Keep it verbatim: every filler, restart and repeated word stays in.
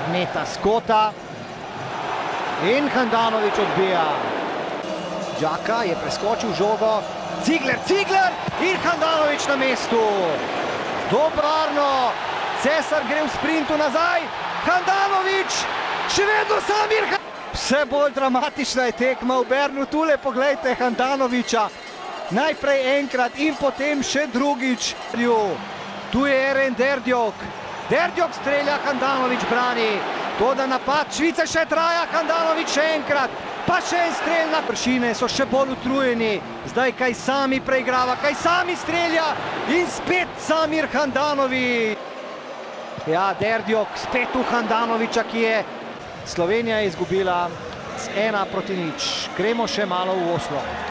meta skota in Handanovic odbija. Džaka je preskočil žogo, Cigler, Cigler in Handanovic na mestu. Dobrarno, Cesar gre v sprintu nazaj, Handanovic, še vedno Samir. Vse bolj dramatična je tekma v Bernu, tule poglejte Handanoviča. Najprej enkrat in potem še drugič. Tu je Eren Derdjok, Derdjok strelja, Handanovic brani. Toda napad Švice še traja, Handanovic še enkrat, pa še en strel na pršine, so še bolj utrujeni. Zdaj kaj sami preigrava, kaj sami strelja in spet Samir Handanovic. Ja, Derdjok spet v Handanoviča, ki je Slovenija izgubila z ena proti nič. Gremo še malo v Oslo.